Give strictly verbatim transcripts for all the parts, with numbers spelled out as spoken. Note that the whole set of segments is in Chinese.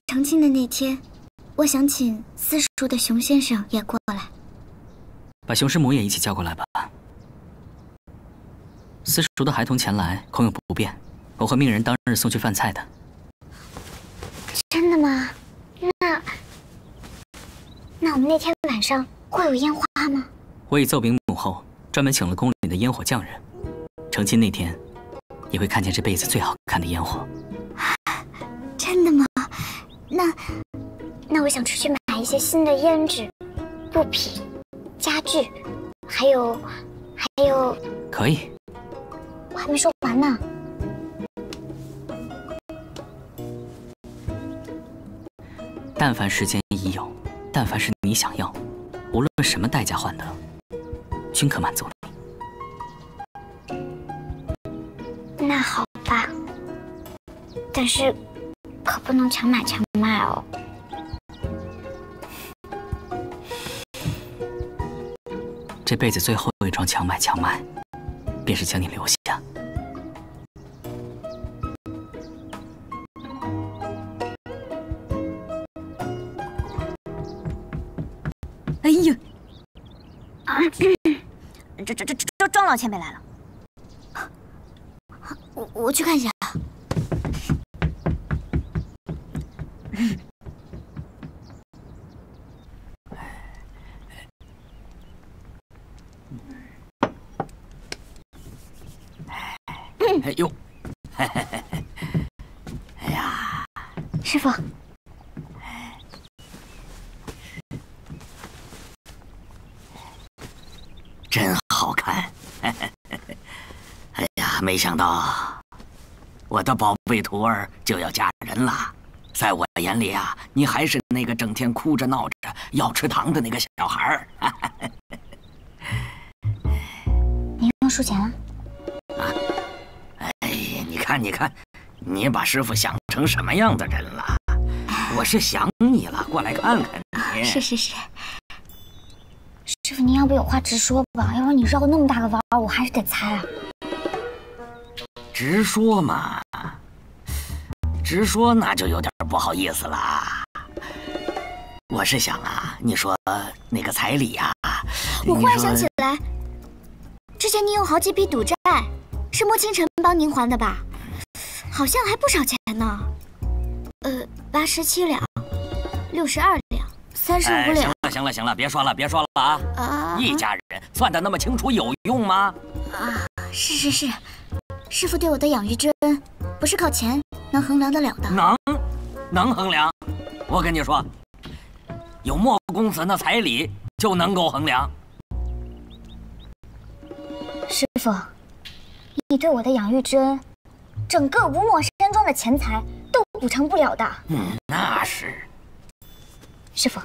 成亲的那天，我想请私塾的熊先生也过来。 把熊师母也一起叫过来吧。私塾的孩童前来，恐有不便，我会命人当日送去饭菜的。 真的吗？那那我们那天晚上会有烟花吗？ 我已奏禀母后，专门请了宫里的烟火匠人。成亲那天，你会看见这辈子最好看的烟火。 真的吗？那那我想出去买一些新的胭脂、布匹、家具，还有还有…… 可以。 我还没说完呢。 但凡世间已有，但凡是你想要，无论什么代价换得，均可满足你。 那好吧，但是可不能强买强卖哦。 这辈子最后一桩强买强卖，便是将你留下。 哎呀，啊，这这这这庄老前辈来了。 我我去看一下。 哎呦，哎呀， 师傅， 真好看！哎呀，没想到我的宝贝徒儿就要嫁人了。在我眼里啊，你还是那个整天哭着闹着要吃糖的那个小孩儿。 您用输钱了？ 啊！哎，你看，你看，你把师傅想成什么样的人了？我是想你了，过来看看你。 是是是。师傅，您要不有话直说吧，要不然你绕那么大个弯，我还是得猜啊。 直说嘛，直说那就有点不好意思了。我是想啊，你说那个彩礼呀、啊， 我忽然想起来，之前您有好几笔赌债，是莫清晨帮您还的吧？好像还不少钱呢。呃，八十七两，六十二两，三十五两。 哎、行了行了行了，别说了别说了啊！ 啊， 一家人算得那么清楚有用吗？ 啊，是是是，师傅对我的养育之恩，不是靠钱能衡量得了的。 能，能衡量。我跟你说，有莫公子那彩礼就能够衡量。 师傅，你对我的养育之恩，整个吴莫山庄的钱财都补偿不了的。 嗯，那是。 师傅，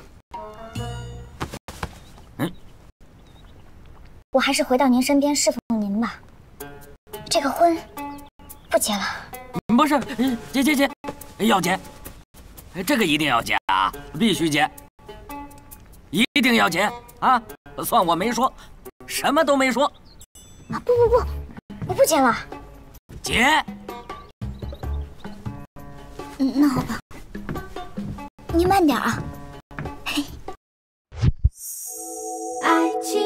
嗯， 我还是回到您身边侍奉您吧。这个婚不结了。 不是，结结结，要结，这个一定要结啊，必须结，一定要结啊！算我没说，什么都没说。 啊，不不不，我不结了。 结。 嗯，那好吧。您慢点啊。嘿。 爱情。